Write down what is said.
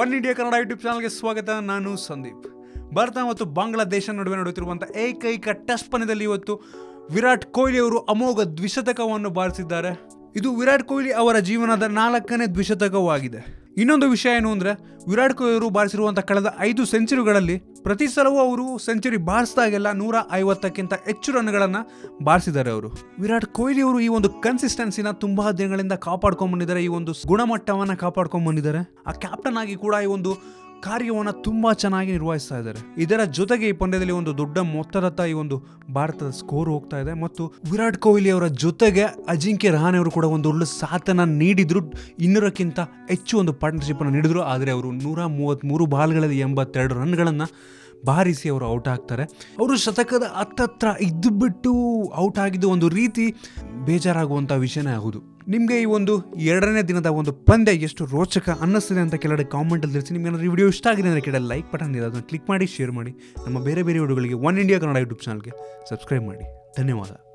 One India Kannada YouTube ಚಾನಲ್ಗೆ ಸ್ವಾಗತ. ನಾನು ಸಂದೀಪ್. ಭಾರತ ಮತ್ತು ಬಾಂಗ್ಲಾದೇಶ ನಡುವೆ ನಡೆಯುತ್ತಿರುವಂಥ ಏಕೈಕ ಟೆಸ್ಟ್ ಪಂದ್ಯದಲ್ಲಿ ಇವತ್ತು ವಿರಾಟ್ ಕೊಹ್ಲಿ ಅವರು ಅಮೋಘ ದ್ವಿಶತಕವನ್ನು ಬಾರಿಸಿದ್ದಾರೆ. ಇದು ವಿರಾಟ್ ಕೊಹ್ಲಿ ಅವರ ಜೀವನದ 4ನೇ ದ್ವಿಶತಕವಾಗಿದೆ. ಇನ್ನೊಂದು ವಿಷಯ ಏನು ಅಂದರೆ, ವಿರಾಟ್ ಕೊಹ್ಲಿ ಅವರು ಬಾರಿಸಿರುವಂಥ ಕಳೆದ 5 ಸೆಂಚುರಿಗಳಲ್ಲಿ ಪ್ರತಿ ಸಲವೂ ಅವರು ಸೆಂಚುರಿ ಬಾರಿಸಿದಾಗೆಲ್ಲ 150ಕ್ಕಿಂತ ಹೆಚ್ಚು ರನ್ಗಳನ್ನು ಬಾರಿಸಿದ್ದಾರೆ ಅವರು. ವಿರಾಟ್ ಕೊಹ್ಲಿ ಅವರು ಈ ಒಂದು ಕನ್ಸಿಸ್ಟೆನ್ಸಿನ ತುಂಬಾ ದಿನಗಳಿಂದ ಕಾಪಾಡ್ಕೊಂಡು ಬಂದಿದ್ದಾರೆ. ಈ ಒಂದು ಗುಣಮಟ್ಟವನ್ನು ಕಾಪಾಡ್ಕೊಂಡು ಬಂದಿದ್ದಾರೆ. ಆ ಕ್ಯಾಪ್ಟನ್ ಆಗಿ ಕೂಡ ಈ ಒಂದು ಕಾರ್ಯವನ್ನು ತುಂಬ ಚೆನ್ನಾಗಿ ನಿರ್ವಹಿಸ್ತಾ ಇದ್ದಾರೆ. ಇದರ ಜೊತೆಗೆ ಈ ಪಂದ್ಯದಲ್ಲಿ ಒಂದು ದೊಡ್ಡ ಮೊತ್ತದತ್ತ ಈ ಒಂದು ಭಾರತದ ಸ್ಕೋರ್ ಹೋಗ್ತಾ ಇದೆ ಮತ್ತು ವಿರಾಟ್ ಕೊಹ್ಲಿ ಅವರ ಜೊತೆಗೆ ಅಜಿಂಕ್ಯ ರಹಾನೆ ಅವರು ಕೂಡ ಒಂದು ಒಳ್ಳೆ ಸಾಥನ್ನು ನೀಡಿದ್ರು. 200ಕ್ಕಿಂತ ಹೆಚ್ಚು ಒಂದು ಪಾರ್ಟ್ನರ್ಶಿಪ್ ಅನ್ನು ನೀಡಿದ್ರು. ಆದರೆ ಅವರು 133 ಬಾಲ್ಗಳಲ್ಲಿ 82 ರನ್ಗಳನ್ನು ಬಾರಿಸಿ ಅವರು ಔಟ್ ಆಗ್ತಾರೆ. ಅವರು ಶತಕದ ಹತ್ತತ್ರ ಇದ್ದು ಬಿಟ್ಟು ಔಟ್ ಆಗಿದ್ದು ಒಂದು ರೀತಿ ಬೇಜಾರಾಗುವಂಥ ವಿಷಯನೇ ಆಗುವುದು. ನಿಮಗೆ ಈ ಒಂದು 2ನೇ ದಿನದ ಒಂದು ಪಂದ್ಯ ಎಷ್ಟು ರೋಚಕ ಅನ್ನಿಸ್ತಿದೆ ಅಂತ ಕೆಳಗಡೆ ಕಾಮೆಂಟಲ್ಲಿ ತಿಳಿಸಿ. ನಿಮಗೆ ಏನಾದರೂ ಈ ವಿಡಿಯೋ ಇಷ್ಟ ಆಗಿದೆ ಅಂದರೆ ಕೆಳಗೆ ಲೈಕ್ ಬಟನ್ ಇದೆ, ಅದನ್ನು ಕ್ಲಿಕ್ ಮಾಡಿ ಶೇರ್ ಮಾಡಿ. ನಮ್ಮ ಬೇರೆ ವಿಡಿಯೋಗಳಿಗೆ ಒನ್ ಇಂಡಿಯಾ ಕನ್ನಡ ಯೂಟ್ಯೂಬ್ ಚಾನಲ್ಗೆ ಸಬ್ಸ್ಕ್ರೈಬ್ ಮಾಡಿ. ಧನ್ಯವಾದ.